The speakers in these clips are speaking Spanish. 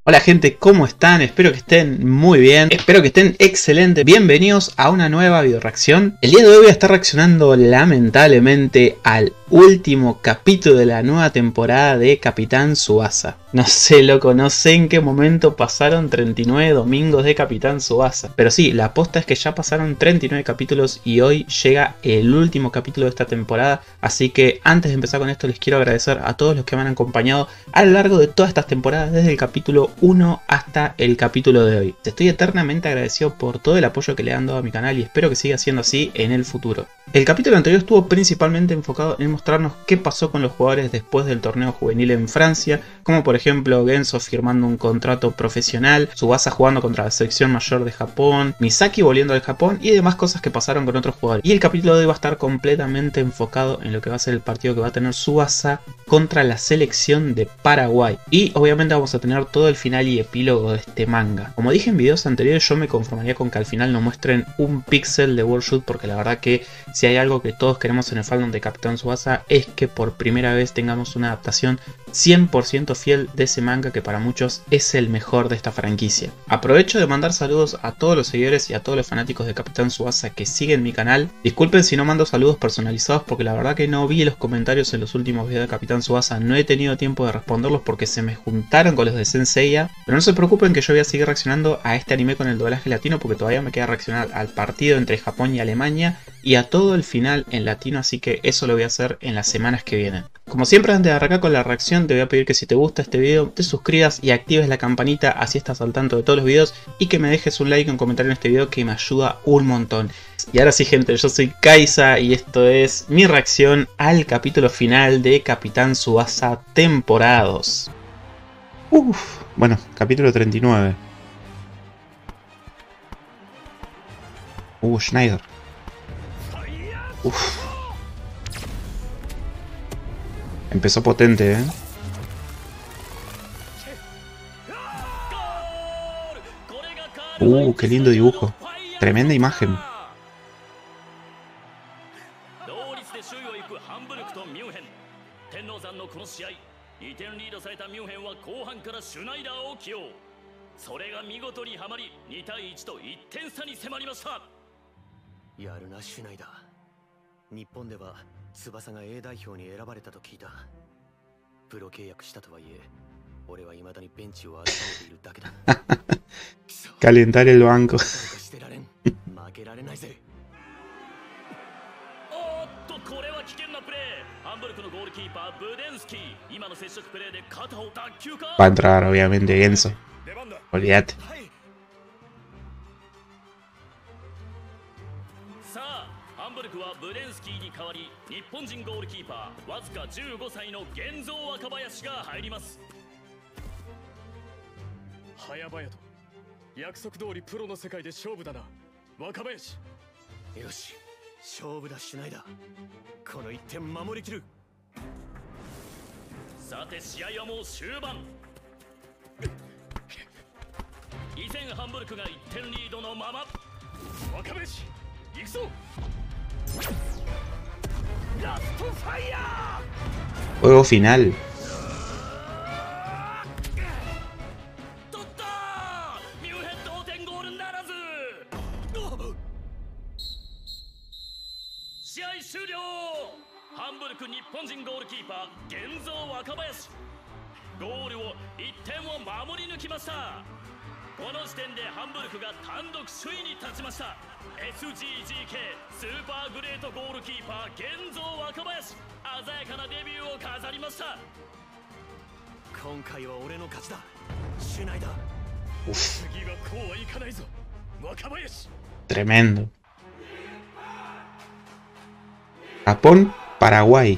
Hola gente, ¿cómo están? Espero que estén muy bien, espero que estén excelentes. Bienvenidos a una nueva video reacción. El día de hoy voy a estar reaccionando lamentablemente al último capítulo de la nueva temporada de Capitán Tsubasa. No sé, loco, no sé en qué momento pasaron 39 domingos de Capitán Tsubasa. Pero sí, la aposta es que ya pasaron 39 capítulos y hoy llega el último capítulo de esta temporada. Así que antes de empezar con esto les quiero agradecer a todos los que me han acompañado a lo largo de todas estas temporadas, desde el capítulo 1 hasta el capítulo de hoy. Estoy eternamente agradecido por todo el apoyo que le han dado a mi canal y espero que siga siendo así en el futuro. El capítulo anterior estuvo principalmente enfocado en mostrarnos qué pasó con los jugadores después del torneo juvenil en Francia, como por ejemplo Genso firmando un contrato profesional, Tsubasa jugando contra la selección mayor de Japón, Misaki volviendo al Japón y demás cosas que pasaron con otros jugadores. Y el capítulo de hoy va a estar completamente enfocado en lo que va a ser el partido que va a tener Tsubasa contra la selección de Paraguay. Y obviamente vamos a tener todo el final y epílogo de este manga. Como dije en videos anteriores, yo me conformaría con que al final nos muestren un píxel de World Shoot, porque la verdad que si hay algo que todos queremos en el fandom de Capitán Tsubasa es que por primera vez tengamos una adaptación 100% fiel de ese manga que para muchos es el mejor de esta franquicia. Aprovecho de mandar saludos a todos los seguidores y a todos los fanáticos de Capitán Tsubasa que siguen mi canal. Disculpen si no mando saludos personalizados porque la verdad que no vi los comentarios en los últimos videos de Capitán Tsubasa, no he tenido tiempo de responderlos porque se me juntaron con los de Saint Seiya, pero no se preocupen que yo voy a seguir reaccionando a este anime con el doblaje latino porque todavía me queda reaccionar al partido entre Japón y Alemania y a todo el final en latino, así que eso lo voy a hacer en las semanas que vienen. Como siempre, antes de arrancar con la reacción, te voy a pedir que si te gusta este video, te suscribas y actives la campanita, así estás al tanto de todos los videos, y que me dejes un like y un comentario en este video que me ayuda un montón. Y ahora sí, gente, yo soy Kaisa y esto es mi reacción al capítulo final de Capitán Tsubasa temporada 2. Bueno, capítulo 39. Schneider. Empezó potente, ¿eh? Qué lindo dibujo. Tremenda imagen. Calentar el banco. Va a entrar obviamente Genso. Olvídate. Juego final. Uf. Tremendo. Japón, Paraguay.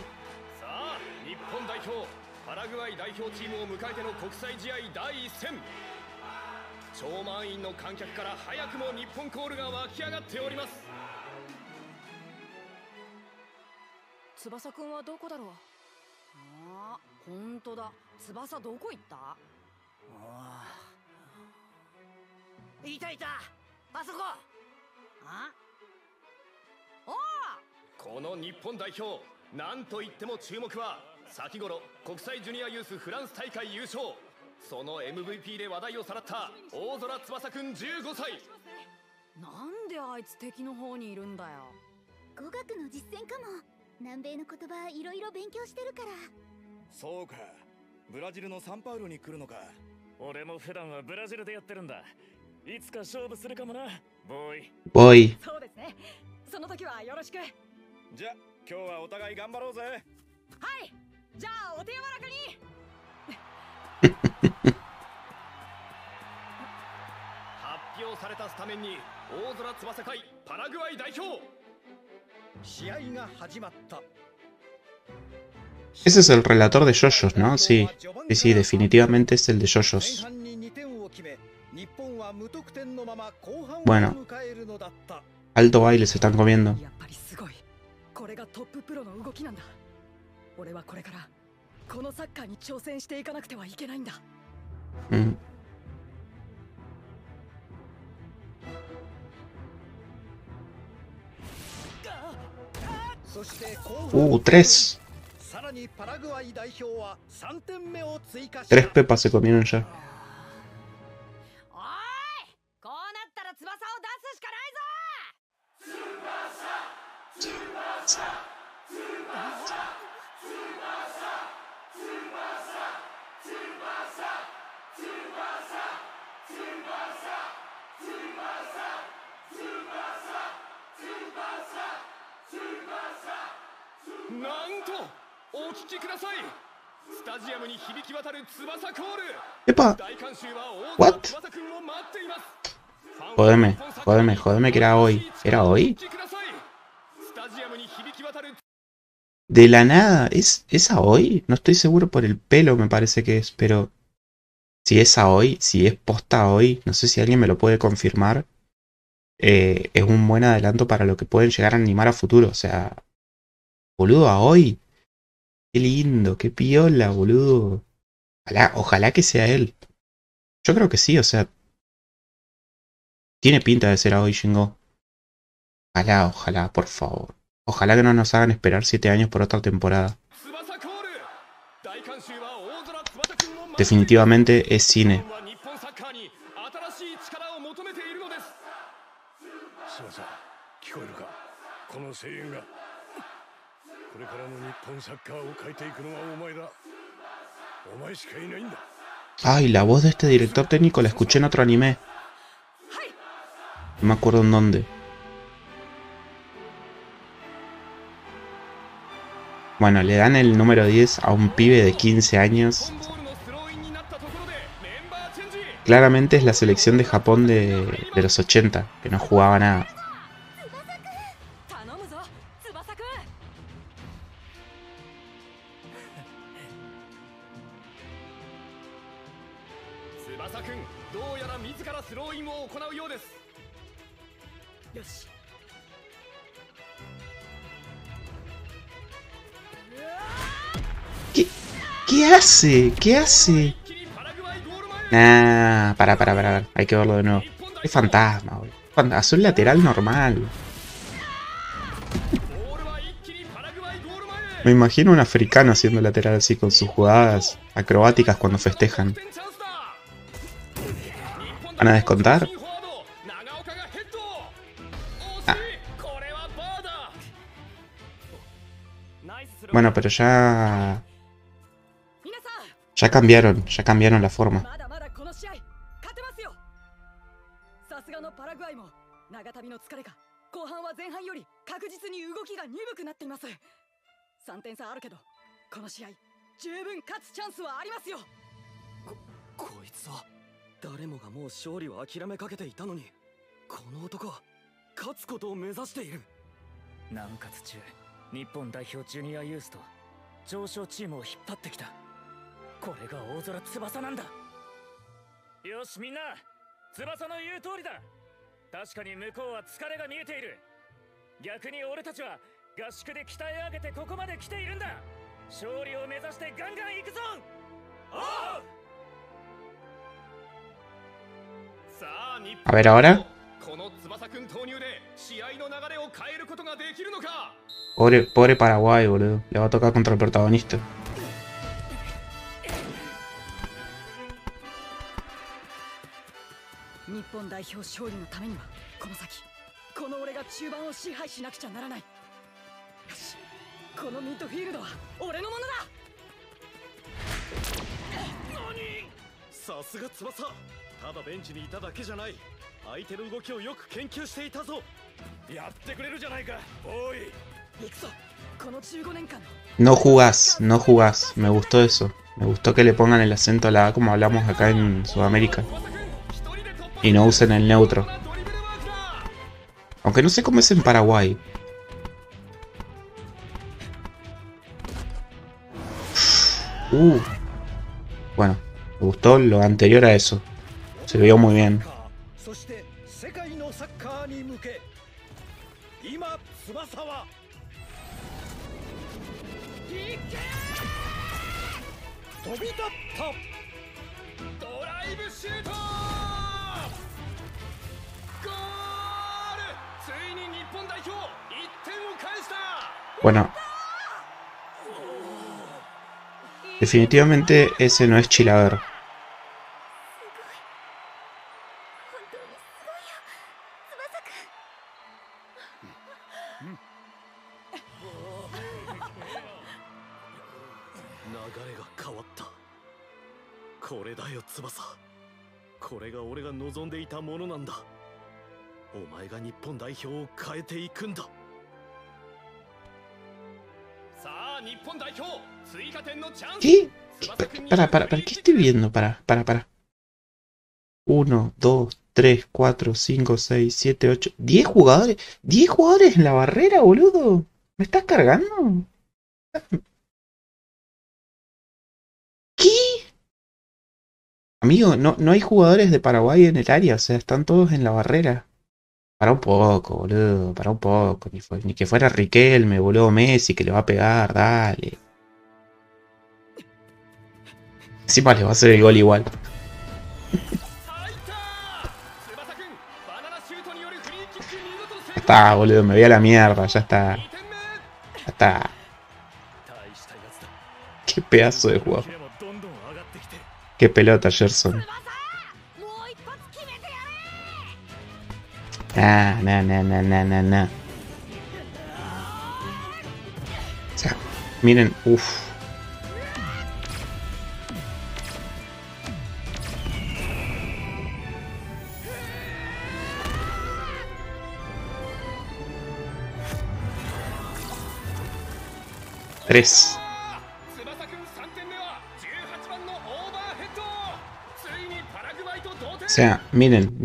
その MVP で話題をさらった大空翼くん15歳。 なんであいつ敵の方にいるんだよ。 語学の実践かも。南米の言葉いろいろ勉強してるから。 そうか、ブラジルのサンパウロに来るのか。 俺も普段はブラジルでやってるんだ。いつか勝負するかもな、ボーイ。 ボーイ。 そうですね。その時はよろしく。 じゃあ今日はお互い頑張ろうぜ。 はい。じゃあお手柔らかに。 発表されたスタメンに大空翼会パラグアイ代表。 試合が始まった。 Ese es el relator de JoJo's, ¿no? Sí, sí, definitivamente es el de JoJo's. Bueno, alto baile se están comiendo. これがトッププロの動きなんだ。俺はこれからこのサッカーに挑戦していかなくてはいけないんだ。 Tres. さらにパラグアイ代表は3点目を追加し Tres pepas se comieron ya. おい、こうなったら翼を出すしかないぞ。 なんとお聞きください。スタジアムに響き渡る翼コール。 ¡Epa! 大観衆は大 What? 空翼くんを待っています。 Jódeme, jódeme, jódeme que era hoy. ¿Era hoy? スタジアムに響き渡る。 De la nada, ¿es a hoy? No estoy seguro por el pelo, me parece que es, pero si es a hoy, si es posta a hoy, no sé si alguien me lo puede confirmar. Es un buen adelanto para lo que pueden llegar a animar a futuro. O sea, boludo, a hoy. Qué lindo, qué piola, boludo. Ojalá que sea él. Yo creo que sí, o sea, tiene pinta de ser a hoy, Shingo. Ojalá, ojalá, por favor. Ojalá que no nos hagan esperar 7 años por otra temporada. Definitivamente es cine. Ay, la voz de este director técnico la escuché en otro anime. No me acuerdo en dónde. Bueno, le dan el número 10 a un pibe de 15 años. Claramente es la selección de Japón de los 80, que no jugaba nada. ¿Qué hace? ¿Qué hace? Nah, para. Hay que verlo de nuevo. Es fantasma, güey. Azul lateral normal. Me imagino un africano haciendo lateral así con sus jugadas acrobáticas cuando festejan. ¿Van a descontar? Ah. Bueno, pero ya cambiaron la forma. A ver ahora. Pobre Paraguay, boludo. Le va a tocar contra el protagonista. 日本代表勝利のためにはこの先この俺が中盤を支配しなくちゃならない。よし、このミッドフィールドは俺のものだ。 さすが翼、ただベンチにいただけじゃない。相手の動きをよく研究していたぞ。 やってくれるじゃないか、おい。 行くぞ、この15年間。 No jugás, no jugás. Me gustó eso. Me gustó que le pongan el acento a la A como hablamos acá en Sudamérica. Y no usen el neutro. Aunque no sé cómo es en Paraguay. Bueno, me gustó lo anterior a eso. Se vio muy bien. そして世界のサッカーに向け、今翼は飛び立った。 ドライブシュート。ゴール。ついに日本代表1点を返した。 Bueno. Definitivamente ese no es Chilaver. 流れが変わった。これだよ翼、これが俺が望んでいたものなんだ。お前が日本代表を変えていくんだ。 さあ日本代表、追加点のチャンス。 ¿Qué? Para, ¿qué estoy viendo? Para. 1, 2, 3, 4, 5, 6, 7, 8, 10 jugadores. 10 jugadores en la barrera, boludo. ¿Me estás cargando? ¿Qué? Amigo, no hay jugadores de Paraguay en el área, o sea, están todos en la barrera. Para un poco, boludo, para un poco. Ni que fuera Riquelme, boludo, Messi, que le va a pegar, dale. Encima le va a hacer el gol igual. Ya está, boludo, me voy a la mierda, ya está. Ya está. Qué pedazo de jugador. Qué pelota, Gerson. Nah. O sea, miren, uff. Tres. O sea, miren.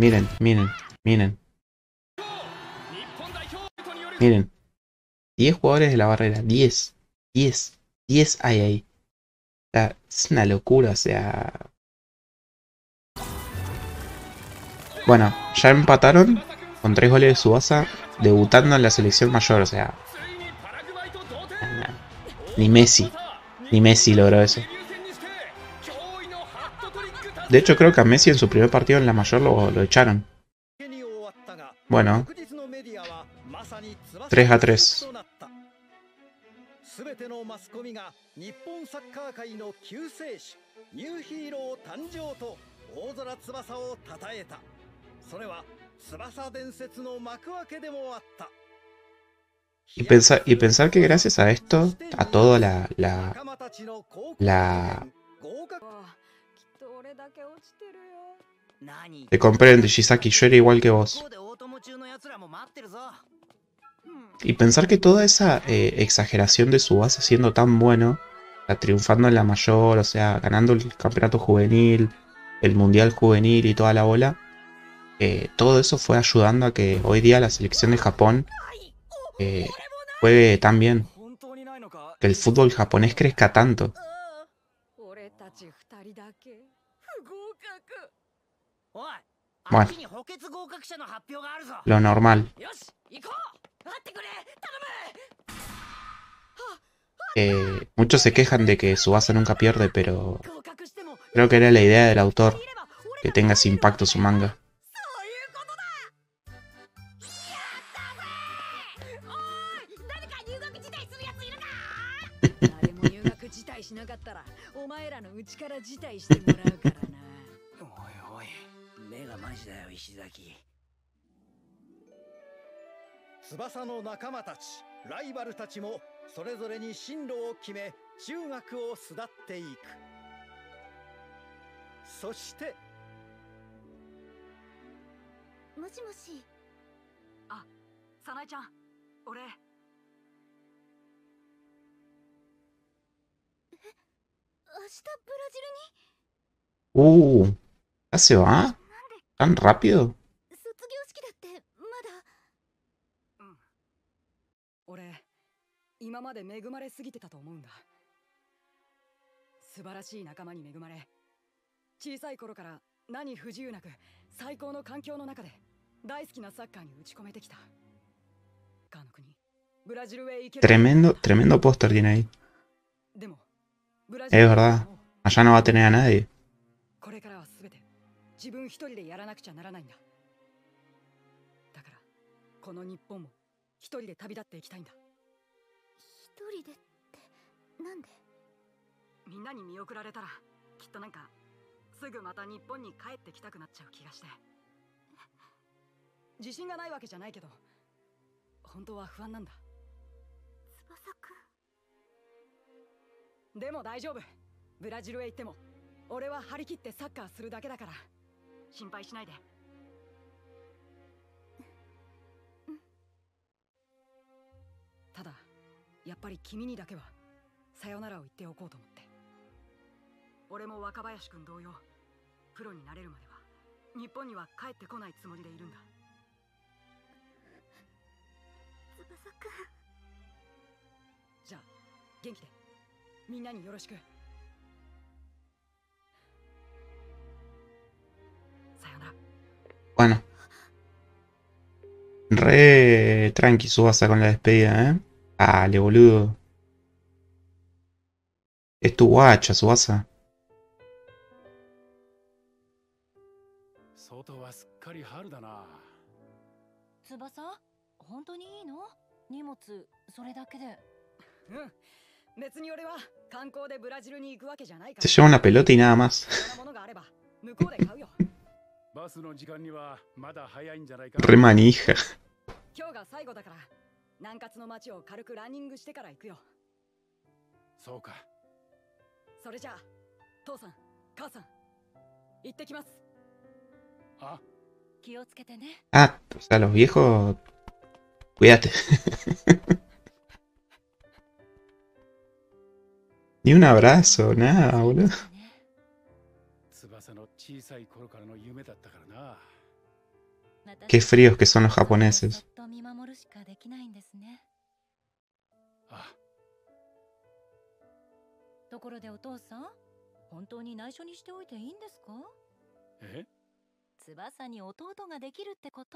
Miren. 10 jugadores de la barrera. 10 hay ahí. O sea, es una locura, o sea. Bueno, ya empataron con 3 goles de Tsubasa, debutando en la selección mayor, o sea. Ni Messi logró eso. De hecho, creo que a Messi en su primer partido en la mayor lo echaron. Bueno, 3-3. 全てのマスコミが日本サッカー界の救世主ニューヒーロー誕生と大空翼を称えた。それは翼伝説の幕開けでもあった。 Y pensar que gracias a esto, a toda la te comprende, Shisaki, yo era igual que vos. Y pensar que toda esa exageración de Tsubasa siendo tan bueno, triunfando en la mayor, o sea, ganando el campeonato juvenil, el mundial juvenil y toda la bola, todo eso fue ayudando a que hoy día la selección de Japón juegue tan bien, que el fútbol japonés crezca tanto. Bueno, lo normal. Muchos se quejan de que Tsubasa nunca pierde, pero creo que era la idea del autor, que tenga ese impacto su manga. 話だよ石崎。翼の仲間たちライバルたちもそれぞれに進路を決め中学を巣立っていく。そしてもしもし。 あ、早苗ちゃん、俺。 明日ブラジルに。 ¿Ya se va? ¿Tan rápido? 卒業式だってまだ。 うん。俺、今まで恵まれすぎてたと思うんだ。素晴らしい仲間に恵まれ、小さい頃から何不自由なく最高の環境の中で大好きなサッカーに打ち込めてきた。かの国、ブラジルへ行ける。 Tremendo póster tiene ahí. でも、ブラジル Es verdad. Allá no va a tener a nadie. これからは全て自分一人でやらなくちゃならないんだ。だからこの日本も一人で旅立っていきたいんだ。 一人でってなんで？ みんなに見送られたらきっとなんかすぐまた日本に帰ってきたくなっちゃう気がして。自信がないわけじゃないけど本当は不安なんだ。 翼くん。 でも大丈夫。ブラジルへ行っても俺は張り切ってサッカーするだけだから心配しないで。ただやっぱり君にだけはさよならを言っておこうと思って。俺も若林くん同様プロになれるまでは日本には帰ってこないつもりでいるんだ。 翼くん。 じゃあ元気でみんなによろしく。さよなら。 Bueno. Re tranqui Tsubasa con la despedida, ¿eh? Dale, boludo. Es tu guacha, Tsubasa. 外はすっかり春だな。 翼、本当にいいの？荷物それだけで。 うん。別に俺は観光でブラジルに行くわけじゃないか Se ら。 lleva una pelota y nada más. そんなものがあれば向こうで買うよ。 バスの時間にはまだ早いんじゃないか。 Re manija. 今日が最後だから南葛の街を軽くランニングしてから行くよ。 そうか。 それじゃあ父さん母さん行ってきます。 あ、 気をつけてね。 Ah, o sea, los viejos. Cuídate. Ni un abrazo, nada, boludo. 翼の小さい頃からの夢だったからな。 Qué fríos que son los japoneses. そっと見守るしかできないんですね。 あ、 ところでお父さん、本当に内緒にしておいていいんですか？ え？ 翼に弟ができるってこと？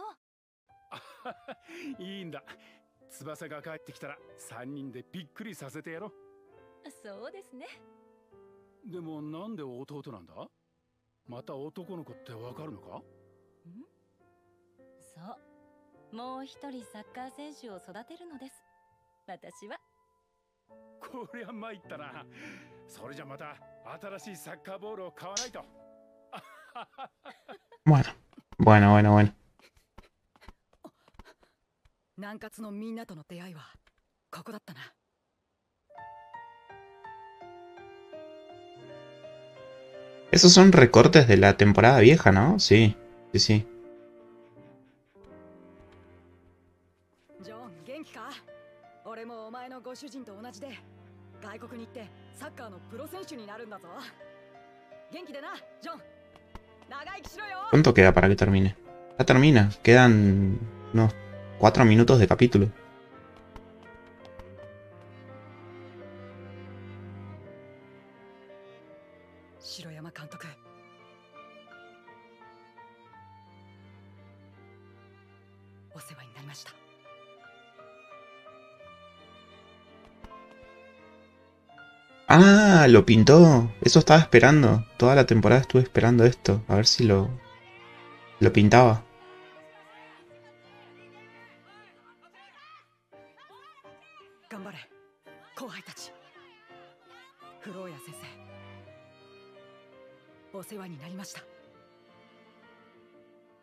いいんだ。翼が帰ってきたら3人でびっくりさせてやろう。 そうですね。 でもなんで弟なんだ？また男の子ってわかるのか？ そう。もう一人サッカー選手を育てるのです。私は。 こりゃ参ったな。それじゃまた新しいサッカーボールを買わないと。 Bueno. 南葛のみんなとの出会いはここだったな。 Esos son recortes de la temporada vieja, ¿no? Sí. ジョン、元気か？俺もお前のご主人と同じで外国に行ってサッカーのプロ選手になるんだぞ。元気でな、ジョン。長生きしろよ。 ¿Cuánto queda para que termine? Ya termina. Quedan unos 4 minutos de capítulo. 城山監督、お世話になりました。 Ah, lo pintó. Eso estaba esperando. Toda la temporada estuve esperando esto. A ver si lo pintaba. 頑張れ、後輩たち。フローヤ先生、お世話になりました。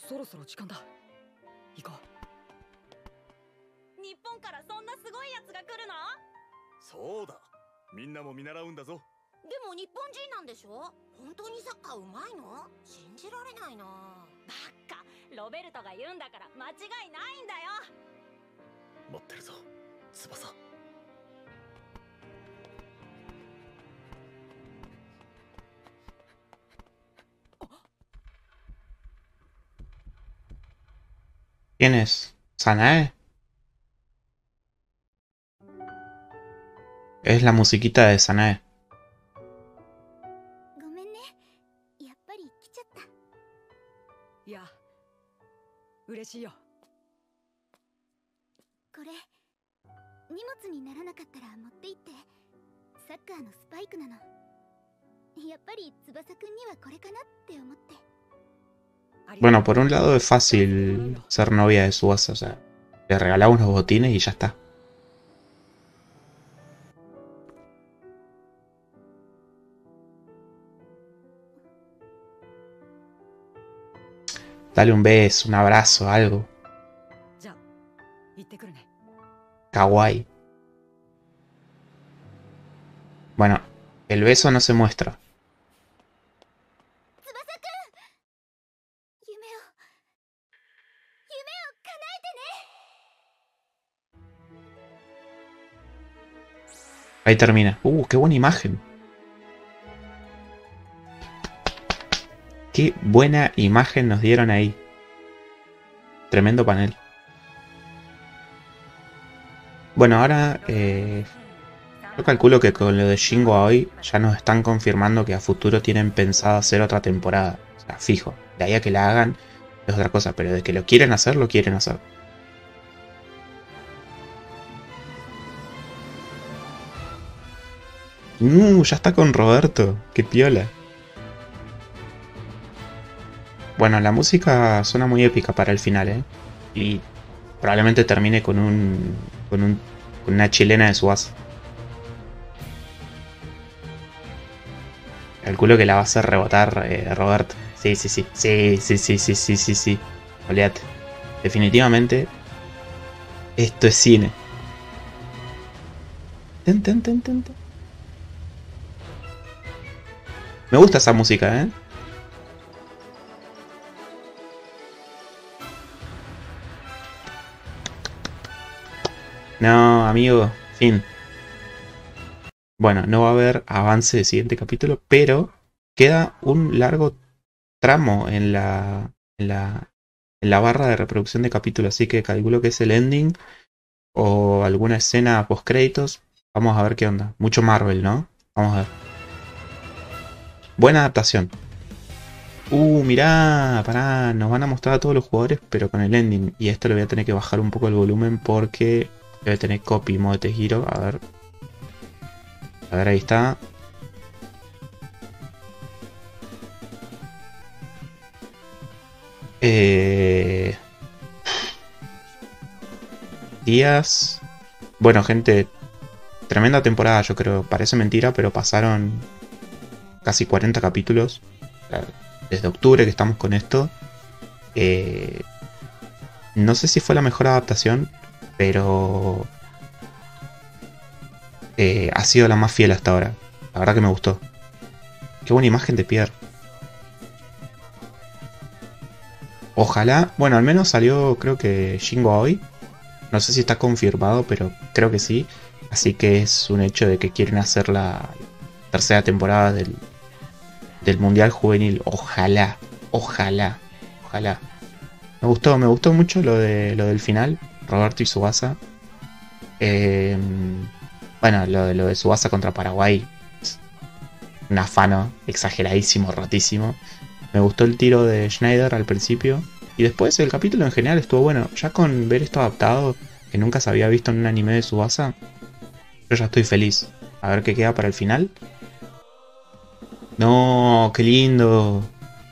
そろそろ時間だ。行こ日本からそんなすごいやつが来るの？ そうだ、みんなも見習うんだぞ。 でも日本人なんでしょ？本当にサッカーうまいの？信じられないな。 バッカ、ロベルトが言うんだから間違いないんだよ。 待ってるぞ、翼。 ¿Quién es? ¿Sanae? Es la musiquita de Sanae. ごめんね、やっぱり来ちゃった。 う。いや、嬉しいよ。 これ荷物にならなかったら持って行って。サッカーのスパイクなの。やっぱり翼くんにはこれかなって思って。 Bueno, por un lado es fácil ser novia de Tsubasa, o sea, le regalamos unos botines y ya está. Dale un beso, un abrazo, algo. じゃあ行ってくるね。 Kawaii. Bueno, el beso no se muestra. 翼くん、夢を叶えてね。 Ahí termina. Qué buena imagen. Qué buena imagen nos dieron ahí. Tremendo panel. Bueno, ahora yo calculo que con lo de Shingo Aoi ya nos están confirmando que a futuro tienen pensado hacer otra temporada. O sea, fijo. De ahí a que la hagan es otra cosa, pero de que lo quieren hacer, lo quieren hacer. Ya está con Roberto. Qué piola. Bueno, la música suena muy épica para el final, ¿eh? Y probablemente termine con con una chilena de Tsubasa. Calculo que la va a hacer rebotar Roberto. Sí. Olvídate. Definitivamente esto es cine. Ten. Me gusta esa música, ¿eh? No, amigo, fin. Bueno, no va a haber avance del siguiente capítulo, pero queda un largo tramo en la barra de reproducción de capítulos, así que calculo que es el ending o alguna escena post créditos. Vamos a ver qué onda. Mucho Marvel, ¿no? Vamos a ver. Buena adaptación. Mirá, pará, nos van a mostrar a todos los jugadores, pero con el ending. Y esto le voy a tener que bajar un poco el volumen porque debe tener copy mode de giro. A ver, ahí está. Días. Bueno, gente, tremenda temporada, yo creo. Parece mentira, pero pasaron casi 40 capítulos. Desde octubre que estamos con esto. No sé si fue la mejor adaptación, pero ha sido la más fiel hasta ahora. La verdad que me gustó. Qué buena imagen de Pierre. Ojalá, bueno, al menos salió creo que Shingo Aoi. No sé si está confirmado, pero creo que sí. Así que es un hecho de que quieren hacer la tercera temporada del Mundial Juvenil. Ojalá. Me gustó mucho lo del final. Roberto y Tsubasa. Bueno, lo de Tsubasa contra Paraguay. Un afano exageradísimo, rotísimo. Me gustó el tiro de Schneider al principio. Y después el capítulo en general estuvo bueno. Ya con ver esto adaptado, que nunca se había visto en un anime de Tsubasa, yo ya estoy feliz. A ver qué queda para el final. No, qué lindo.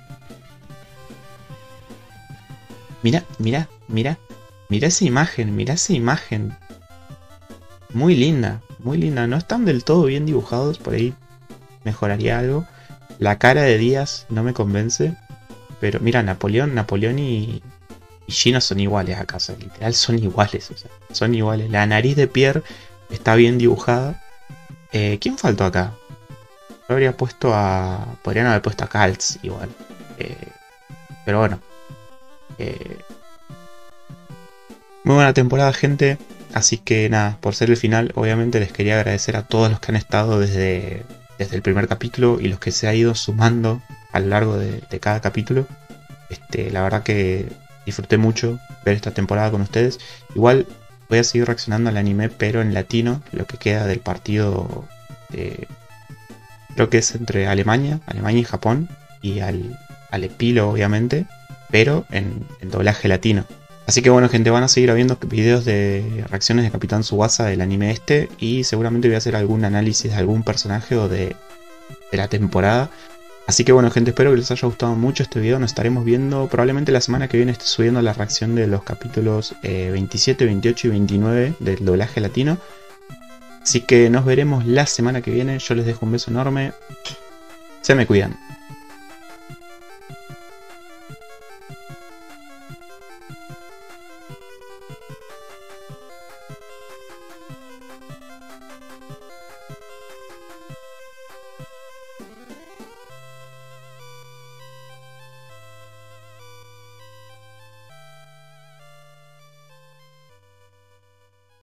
Mira esa imagen. Muy linda. No están del todo bien dibujados, por ahí mejoraría algo. La cara de Díaz no me convence. pero mira, Napoleón y Gino son iguales acá, o sea, literal son iguales, o sea, son iguales. La nariz de Pierre está bien dibujada. ¿Quién faltó acá? Yo habría puesto a... Podrían haber puesto a Caltz igual. Pero bueno. Muy buena temporada, gente. Así que nada, por ser el final, obviamente les quería agradecer a todos los que han estado desde el primer capítulo y los que se han ido sumando a lo largo de cada capítulo. La verdad que disfruté mucho ver esta temporada con ustedes. Igual voy a seguir reaccionando al anime, pero en latino, lo que queda del partido, creo que es entre Alemania y Japón, y al epílogo obviamente, pero en doblaje latino. Así que bueno, gente, van a seguir habiendo videos de reacciones de Capitán Tsubasa del anime y seguramente voy a hacer algún análisis de algún personaje o de la temporada. Así que bueno, gente, espero que les haya gustado mucho este video. Nos estaremos viendo probablemente la semana que viene. Esté subiendo la reacción de los capítulos 27, 28 y 29 del doblaje latino. Así que nos veremos la semana que viene. Yo les dejo un beso enorme. Se me cuidan.